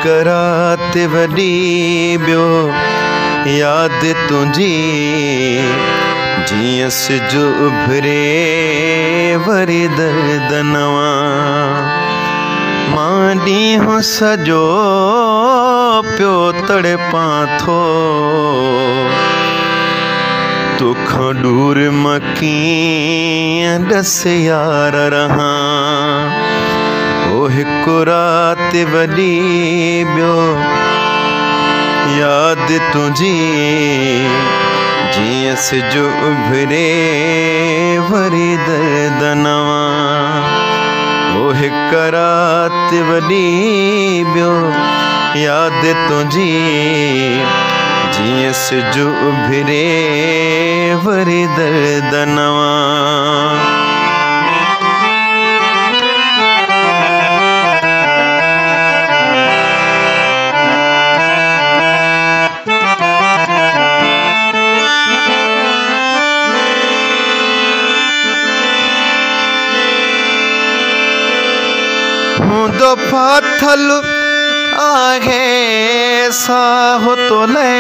हिक रात वॾी ॿियो याद तुंहिंजी जीअं सिज उभरे वरी दर्द नवां मां ॾींहुं सॼो पियो तड़पां थो तोखां दूर मां कीअं ॾस यार रहां ओ हिक रात वॾी ॿियो याद तुंहिंजी जीअं सिज उभरे वरी दर्द नवां ओ हिक रात वॾी ॿियो याद तुंहिंजी जीअं सिज उभरे वरी दर्द नवां हूंदो फाथल आहे साहु तोले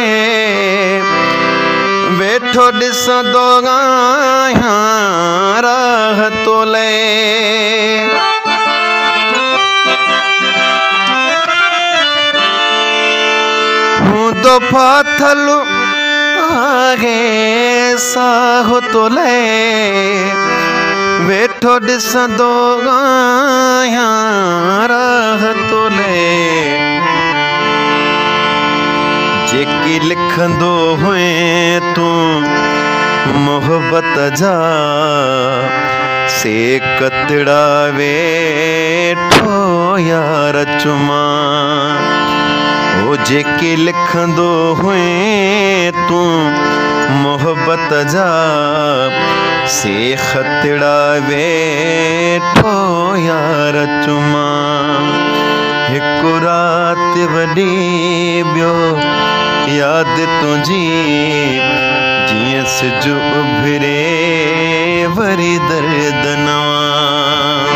वेठो ॾिसंदो आहियां राह तोले हूंदो फाथल आहे साहु तोले वेठो ॾिसंदो आहियां राह तोले जेकी लिखंदो हुए तूं मोहब्बत जा से कतड़ा वेठो यार चुमा ओ जेकी लिखंदो हुए तूं मोहब्बत जा से खतड़ा वेठो यार चुमा हिक रात वॾी ॿियो याद तुंहिंजी जीअं सिज उभरे वरी दर्द नवां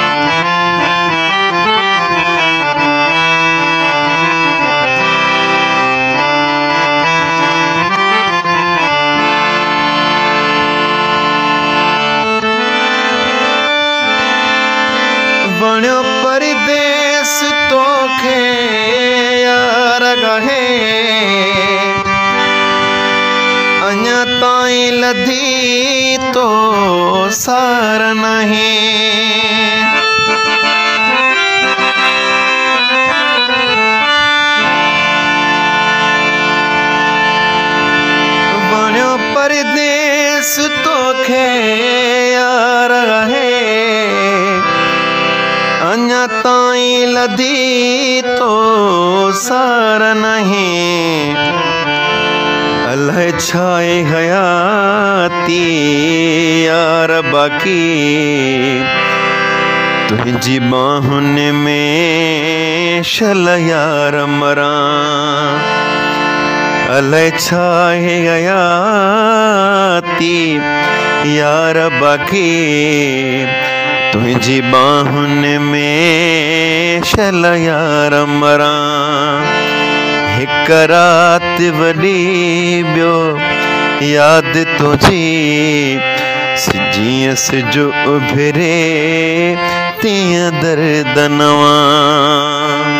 वणियो परदेस तोखे यार गहे अञा ताईं लधी तो सार नहीं वणियो परदेस तोखे यार गहे अञा ताईं लधी तो सार नहीं अलाए छाए हयाती यार बाकी तुझी बाहुनि में शल यार मरां अलाए छाए हयाती यार बाकी तुझी बाहुनि में शल यार मरां हिक रात वॾी ॿियो याद तुंहिंजी जीअं सिज उभरे तीअं दर्द नवां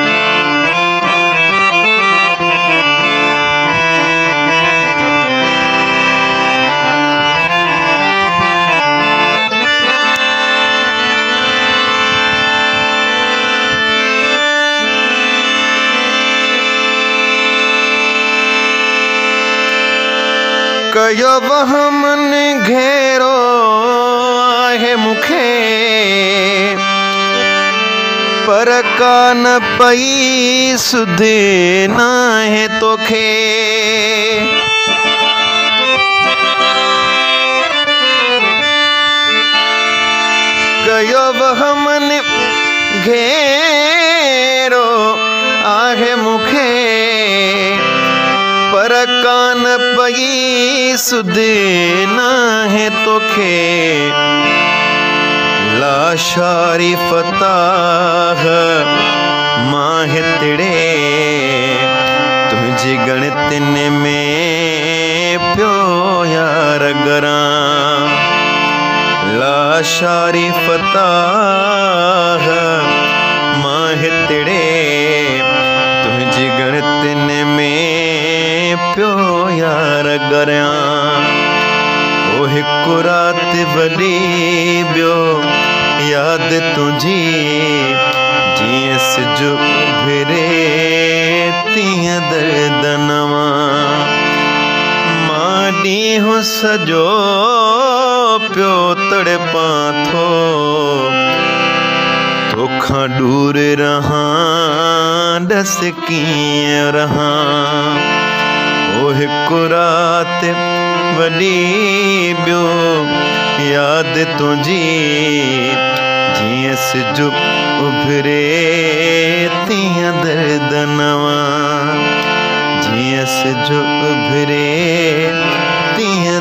कयो वहमन घेरो आहे मूंखे पर कान पई सुध नाहे तोखे कयो वहमन घेरो आहे मूंखे पर कान पई सुध नाहे तोखे लाशारी फताह मां हितड़े आशारी फताह मां हितड़े तुझी गणतिन में पियो यार गरियां ओ हिकु रात वॾी ॿियो याद तुझी जीअं सिज उभिरे तीअं दर्द नवां मां ॾींहुं सॼो पियो तड़पां थो तोखां दूर रहां ॾस कीअं रहां ओ हिकु रात वॾी ॿियो याद तुझी जीअं सिज उभिरे तीअं दर्द नवां जीअं सिज उभिरे तीअं